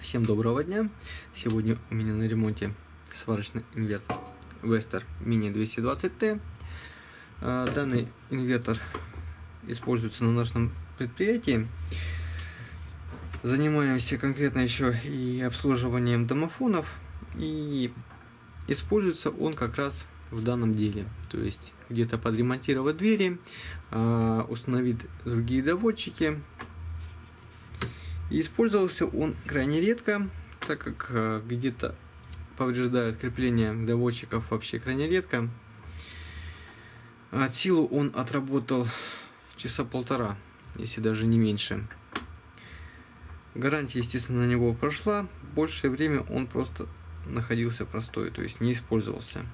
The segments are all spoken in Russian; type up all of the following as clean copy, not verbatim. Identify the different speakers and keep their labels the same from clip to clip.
Speaker 1: Всем доброго дня! Сегодня у меня на ремонте сварочный инвертор Vestar Mini 220T. Данный инвертор используется на нашем предприятии. Занимаемся конкретно еще и обслуживанием домофонов, и используется он как раз в данном деле. То есть где-то подремонтировать двери, установить другие доводчики. И использовался он крайне редко, так как где-то повреждают крепление доводчиков вообще крайне редко. От силы он отработал часа полтора, если даже не меньше. Гарантия, естественно, на него прошла. Большее время он просто находился простой, то есть не использовался.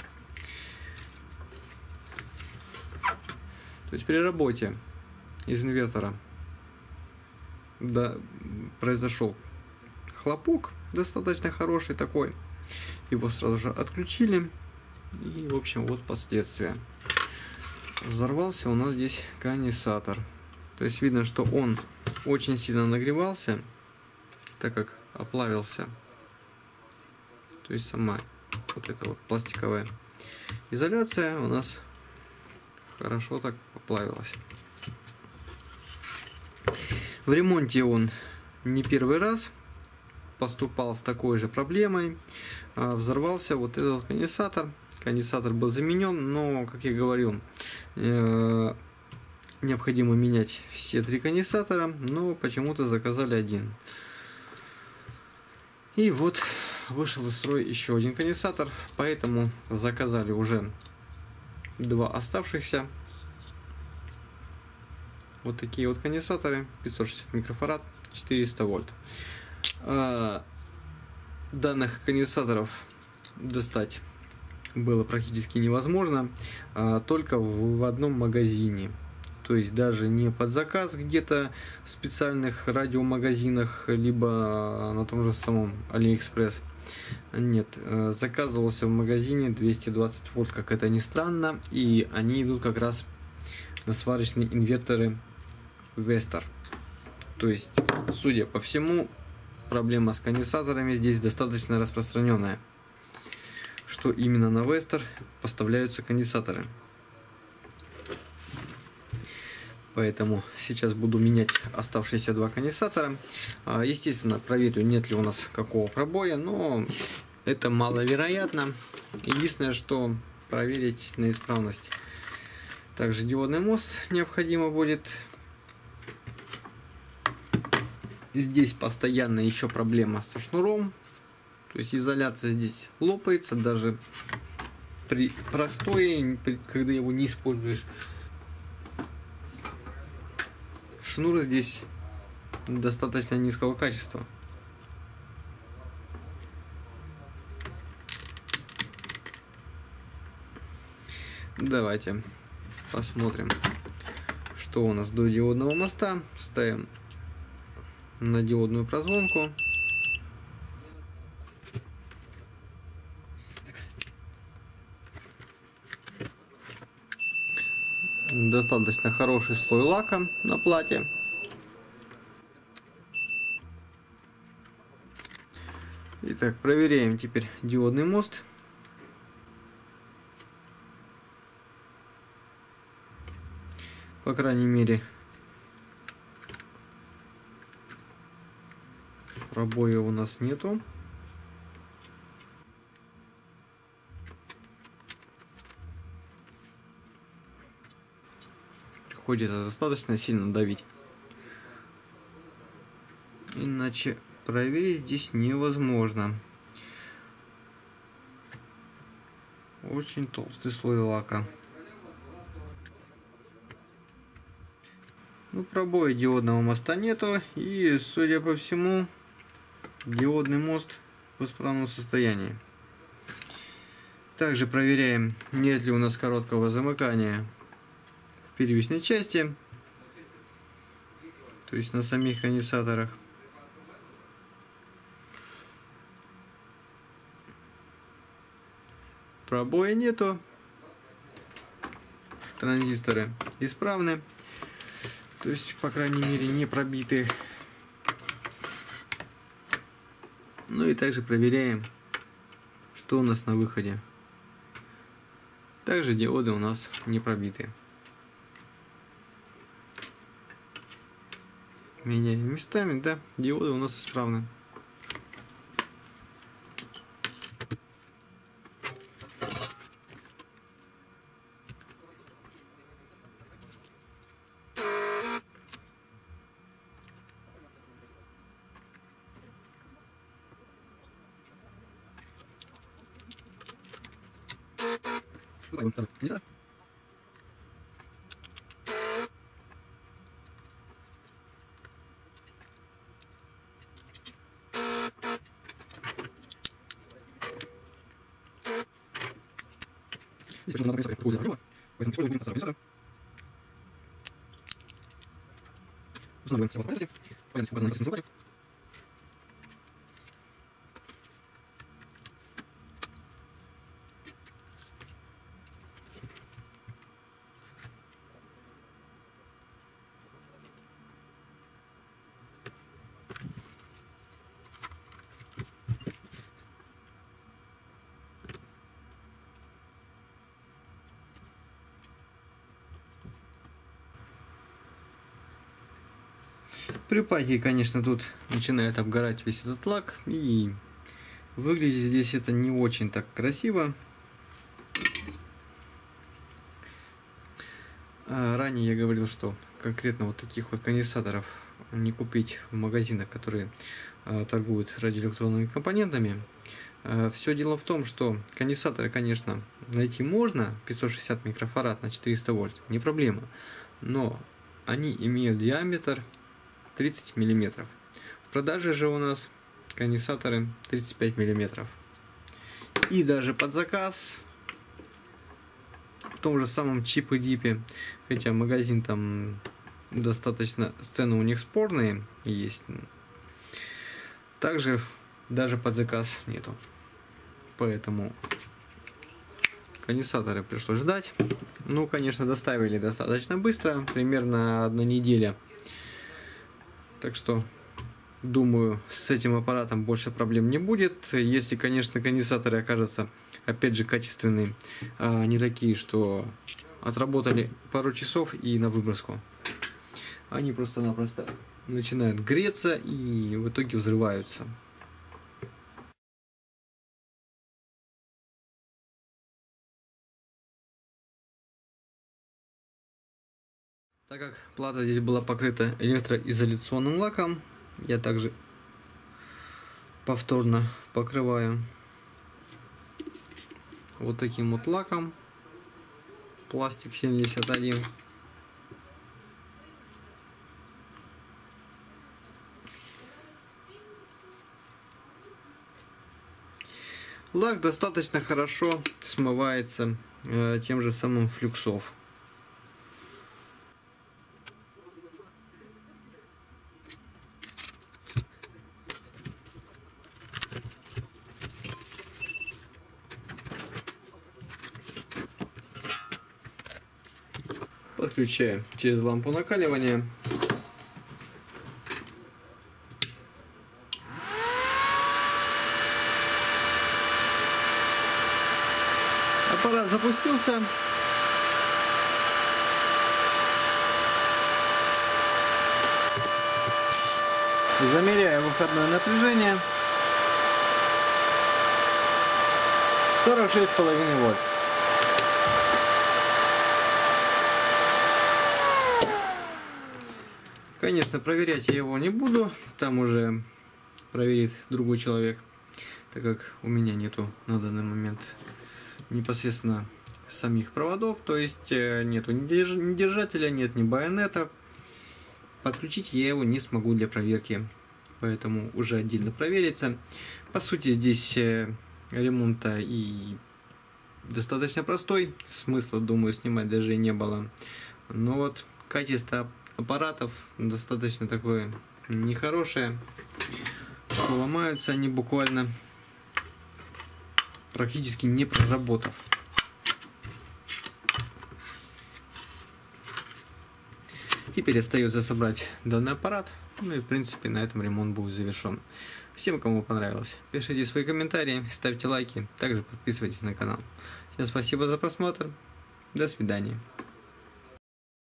Speaker 1: То есть при работе из инвертора произошел хлопок достаточно хороший такой. Его сразу же отключили. И, в общем, вот последствия. Взорвался у нас здесь конденсатор. То есть видно, что он очень сильно нагревался, так как оплавился. То есть сама вот эта вот пластиковая изоляция у нас хорошо так поплавилась. В ремонте он не первый раз поступал с такой же проблемой. Взорвался вот этот конденсатор. Конденсатор был заменен, но, как я говорил, необходимо менять все три конденсатора, но почему-то заказали один. И вот вышел из строя еще один конденсатор, поэтому заказали уже два оставшихся. Вот такие вот конденсаторы, 560 микрофарад, 400 вольт. Данных конденсаторов достать было практически невозможно, только в одном магазине. То есть даже не под заказ где-то в специальных радиомагазинах, либо на том же самом AliExpress. Нет, заказывался в магазине 220 вольт, как это ни странно, и они идут как раз на сварочные инверторы Vestar. То есть, судя по всему, проблема с конденсаторами здесь достаточно распространенная. Что именно на Vestar поставляются конденсаторы. Поэтому сейчас буду менять оставшиеся два конденсатора. Естественно, проверю, нет ли у нас какого пробоя, но это маловероятно. Единственное, что проверить на исправность. Также диодный мост необходимо будет. Здесь постоянно еще проблема со шнуром. То есть изоляция здесь лопается даже при простой, когда его не используешь. Шнур здесь достаточно низкого качества. Давайте посмотрим, что у нас до диодного моста. Ставим на диодную прозвонку. Достаточно хороший слой лака на плате. Итак, проверяем теперь диодный мост. По крайней мере, пробоя у нас нету. Приходится достаточно сильно давить. Иначе проверить здесь невозможно. Очень толстый слой лака. Ну, пробоя диодного моста нету. И, судя по всему, диодный мост в исправном состоянии. Также проверяем, нет ли у нас короткого замыкания в первичной части, то есть на самих конденсаторах. Пробоя нету. Транзисторы исправны. То есть, по крайней мере, не пробиты. Ну и также проверяем, что у нас на выходе. Также диоды у нас не пробиты. Меняем местами, да, диоды у нас исправны. Здесь надо написать, какую закрыла, поэтому используем компенсатор. Устанавливаем все возможности, полярность базы на сенсоре. При паке, конечно, тут начинает обгорать весь этот лак, и выглядит здесь это не очень так красиво. Ранее я говорил, что конкретно вот таких вот конденсаторов не купить в магазинах, которые торгуют радиоэлектронными компонентами. Все дело в том, что конденсаторы, конечно, найти можно, 560 микрофарад на 400 вольт, не проблема, но они имеют диаметр 30 мм. В продаже же у нас конденсаторы 35 мм. И даже под заказ в том же самом Чип и Дипе, хотя магазин там достаточно, цены у них спорные есть, также даже под заказ нету. Поэтому конденсаторы пришлось ждать. Ну, конечно, доставили достаточно быстро, примерно 1 неделя. Так что, думаю, с этим аппаратом больше проблем не будет. Если, конечно, конденсаторы окажутся, опять же, качественные, а не такие, что отработали пару часов и на выброску. Они просто-напросто начинают греться и в итоге взрываются. Так как плата здесь была покрыта электроизоляционным лаком, я также повторно покрываю вот таким вот лаком, пластик 71. Лак достаточно хорошо смывается тем же самым флюксов. Подключаем через лампу накаливания. Аппарат запустился. Замеряю выходное напряжение. 46,5 вольт. Конечно, проверять я его не буду, там уже проверит другой человек, так как у меня нету на данный момент непосредственно самих проводов, то есть нету ни держателя, нет ни байонета. Подключить я его не смогу для проверки, поэтому уже отдельно проверится. По сути, здесь ремонта и достаточно простой, смысла, думаю, снимать даже и не было. Но вот качество аппаратов достаточно такое нехорошее, ломаются они буквально практически не проработав. Теперь остается собрать данный аппарат Ну и в принципе на этом ремонт будет завершен. Всем, кому понравилось, пишите свои комментарии, ставьте лайки, также подписывайтесь на канал. Всем спасибо за просмотр. До свидания.